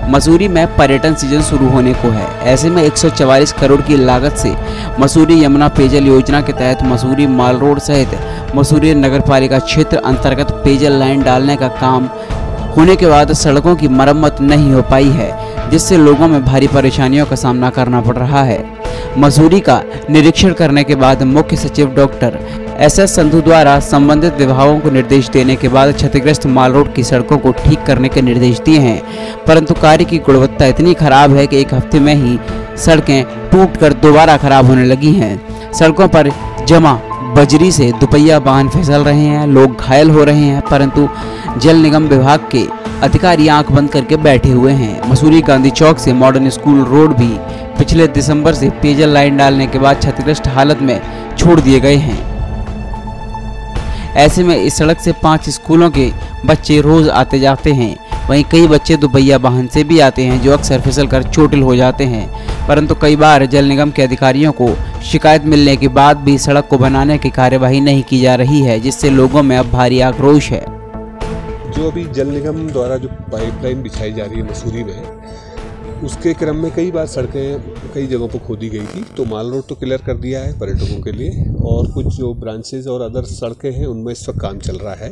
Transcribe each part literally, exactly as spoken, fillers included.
मसूरी में पर्यटन सीजन शुरू होने को है। ऐसे में एक सौ चवालीस करोड़ की लागत से मसूरी यमुना पेयजल योजना के तहत मसूरी माल रोड सहित मसूरी नगरपालिका क्षेत्र अंतर्गत पेयजल लाइन डालने का काम होने के बाद सड़कों की मरम्मत नहीं हो पाई है, जिससे लोगों में भारी परेशानियों का सामना करना पड़ रहा है। मसूरी का निरीक्षण करने के बाद मुख्य सचिव डॉक्टर एस एस संधू द्वारा संबंधित विभागों को निर्देश देने के बाद क्षतिग्रस्त माल रोड की सड़कों को ठीक करने के निर्देश दिए हैं, परंतु कार्य की गुणवत्ता इतनी खराब है कि एक हफ्ते में ही सड़कें टूटकर दोबारा खराब होने लगी हैं। सड़कों पर जमा बजरी से दुपहिया वाहन फिसल रहे हैं, लोग घायल हो रहे हैं, परंतु जल निगम विभाग के अधिकारी आंख बंद करके बैठे हुए हैं। मसूरी गांधी चौक से मॉडर्न स्कूल रोड भी पिछले दिसंबर से पेयजल लाइन डालने के बाद क्षतिग्रस्त हालत में छोड़ दिए गए हैं। ऐसे में इस सड़क से पांच स्कूलों के बच्चे रोज आते जाते हैं। वहीं कई बच्चे दुपहिया वाहन से भी आते हैं, जो अक्सर फिसल कर चोटिल हो जाते हैं, परंतु कई बार जल निगम के अधिकारियों को शिकायत मिलने के बाद भी सड़क को बनाने की कार्यवाही नहीं की जा रही है, जिससे लोगों में अब भारी आक्रोश है। जो अभी जल निगम द्वारा जो पाइपलाइन बिछाई जा रही है मसूरी में, उसके क्रम में कई बार सड़कें कई जगहों पर खोदी गई थी, तो माल रोड तो क्लियर कर दिया है पर्यटकों के लिए, और कुछ जो ब्रांचेज और अदर सड़कें हैं उनमें इस वक्त काम चल रहा है।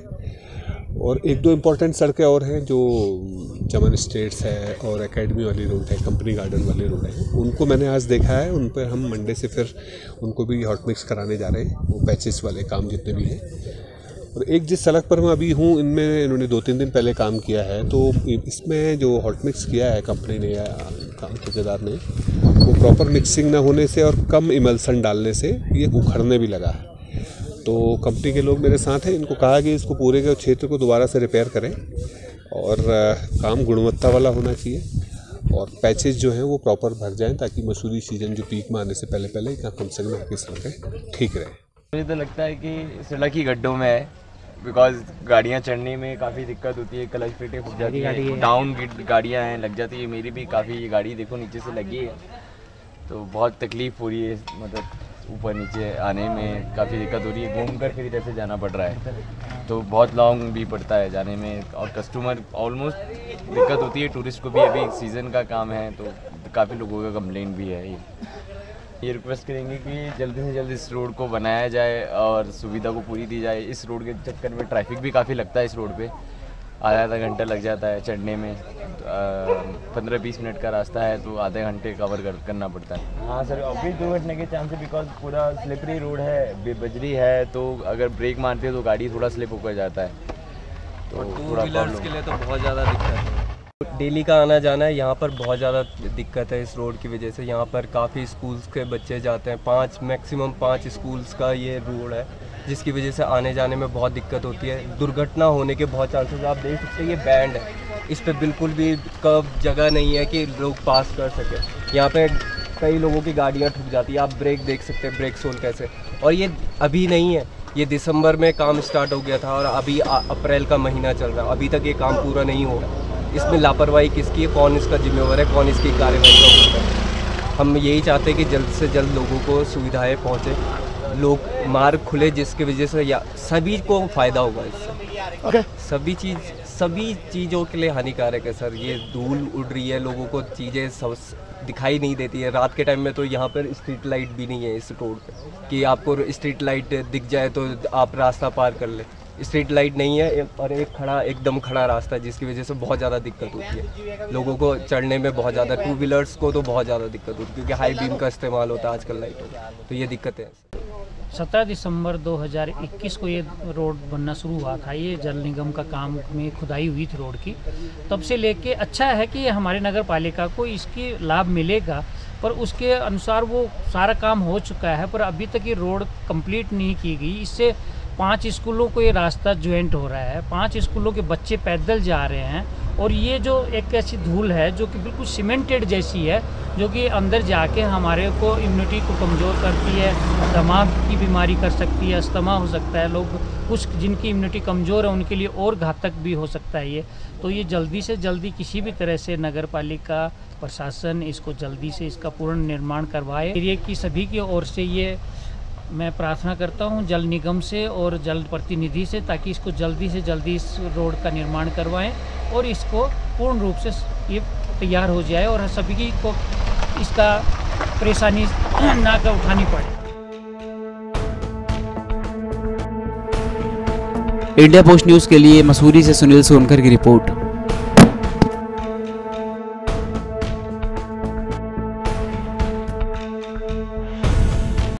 और एक दो इम्पोर्टेंट सड़कें और हैं जो चमन स्टेट्स है और एकेडमी वाली रोड है, कंपनी गार्डन वाली रोड है, उनको मैंने आज देखा है। उन पर हम मंडे से फिर उनको भी हॉट मिक्स कराने जा रहे हैं, वो पैचेस वाले काम जितने भी हैं। और एक जिस सड़क पर मैं अभी हूँ, इनमें इन्होंने दो तीन दिन पहले काम किया है, तो इसमें जो हॉट मिक्स किया है कंपनी ने या काम ठेकेदार ने, वो प्रॉपर मिक्सिंग ना होने से और कम इमल्सन डालने से ये उखड़ने भी लगा है। तो कंपनी के लोग मेरे साथ हैं, इनको कहा कि इसको पूरे के क्षेत्र को दोबारा से रिपेयर करें और काम गुणवत्ता वाला होना चाहिए, और पैचेज जो हैं वो प्रॉपर भर जाएँ, ताकि मसूरी सीजन जो पीक में आने से पहले पहले कम से कम आपकी सड़कें ठीक रहें। मुझे तो लगता है कि सड़क ही गड्ढों में है, बिकॉज गाड़ियाँ चढ़ने में काफ़ी दिक्कत होती है, क्लच प्लेटें फूट जाती है, डाउन गाड़ियाँ हैं लग जाती है। मेरी भी काफ़ी गाड़ी देखो नीचे से लगी है, तो बहुत तकलीफ़ हो रही है, मतलब ऊपर नीचे आने में काफ़ी दिक्कत हो रही है। घूम कर फिर इधर से जाना पड़ रहा है, तो बहुत लॉन्ग भी पड़ता है जाने में, और कस्टमर ऑलमोस्ट दिक्कत होती है। टूरिस्ट को भी अभी सीज़न का काम है, तो काफ़ी लोगों का कंप्लेंट भी है। ये रिक्वेस्ट करेंगे कि जल्दी से जल्दी इस रोड को बनाया जाए और सुविधा को पूरी दी जाए। इस रोड के चक्कर में ट्रैफिक भी काफ़ी लगता है, इस रोड पे आधा आधा घंटा लग जाता है चढ़ने में। पंद्रह बीस मिनट का रास्ता है, तो आधे घंटे कवर कर, करना पड़ता है। हाँ सर, ऑब्वियस दुर्घटना के चांस है, बिकॉज पूरा स्लिपरी रोड है, बजरी है, तो अगर ब्रेक मारते हैं तो गाड़ी थोड़ा स्लिप होकर जाता है, तो टू व्हीलर्स के लिए तो बहुत ज़्यादा दिक्कत है। डेली का आना जाना है, यहाँ पर बहुत ज़्यादा दिक्कत है इस रोड की वजह से। यहाँ पर काफ़ी स्कूल्स के बच्चे जाते हैं, पाँच मैक्सिमम पाँच स्कूल्स का ये रोड है, जिसकी वजह से आने जाने में बहुत दिक्कत होती है। दुर्घटना होने के बहुत चांसेस, आप देख सकते हैं ये बैंड है, इस पर बिल्कुल भी कर्व जगह नहीं है कि लोग पास कर सके। यहाँ पे कई लोगों की गाड़ियाँ ठुक जाती है, आप ब्रेक देख सकते हैं, ब्रेक सोल कैसे। और ये अभी नहीं है, ये दिसंबर में काम स्टार्ट हो गया था और अभी अप्रैल का महीना चल रहा है, अभी तक ये काम पूरा नहीं हो रहा। इसमें लापरवाही किसकी है, कौन इसका जिम्मेवार है, कौन इसकी कार्रवाई का होता है। हम यही चाहते हैं कि जल्द से जल्द लोगों को सुविधाएं पहुंचे, लोग मार्ग खुले, जिसकी वजह से या सभी को फ़ायदा होगा इससे। okay. सभी चीज़ सभी चीज़ों के लिए हानिकारक है सर। ये धूल उड़ रही है, लोगों को चीज़ें सब दिखाई नहीं देती है। रात के टाइम में तो यहाँ पर स्ट्रीट लाइट भी नहीं है इस रोड पे कि आपको स्ट्रीट लाइट दिख जाए तो आप रास्ता पार कर ले। स्ट्रीट लाइट नहीं है और एक खड़ा एकदम खड़ा रास्ता है, जिसकी वजह से बहुत ज़्यादा दिक्कत होती है लोगों को चढ़ने में। बहुत ज़्यादा टू व्हीलर्स को तो बहुत ज़्यादा दिक्कत होती है, क्योंकि हाई बीम का इस्तेमाल होता है आजकल लाइटों का, तो ये दिक्कतें हैं। सत्रह दिसंबर दो हज़ार इक्कीस को ये रोड बनना शुरू हुआ था। ये जल निगम का काम में खुदाई हुई थी रोड की। तब से लेके अच्छा है कि हमारे नगर पालिका को इसकी लाभ मिलेगा, पर उसके अनुसार वो सारा काम हो चुका है, पर अभी तक ये रोड कंप्लीट नहीं की गई। इससे पांच स्कूलों को ये रास्ता ज्वाइंट हो रहा है, पांच स्कूलों के बच्चे पैदल जा रहे हैं, और ये जो एक ऐसी धूल है जो कि बिल्कुल सीमेंटेड जैसी है, जो कि अंदर जाके हमारे को इम्यूनिटी को कमज़ोर करती है, दिमाग की बीमारी कर सकती है, अस्थमा हो सकता है। लोग कुछ जिनकी इम्यूनिटी कमज़ोर है उनके लिए और घातक भी हो सकता है ये। तो ये जल्दी से जल्दी किसी भी तरह से नगर पालिका प्रशासन इसको जल्दी से इसका पूर्ण निर्माण करवाए। एरिया की सभी की ओर से ये मैं प्रार्थना करता हूं जल निगम से और जल प्रतिनिधि से, ताकि इसको जल्दी से जल्दी इस रोड का निर्माण करवाएं और इसको पूर्ण रूप से ये तैयार हो जाए और सभी को इसका परेशानी ना कर उठानी पड़े। इंडिया पोस्ट न्यूज़ के लिए मसूरी से सुनील सोनकर की रिपोर्ट।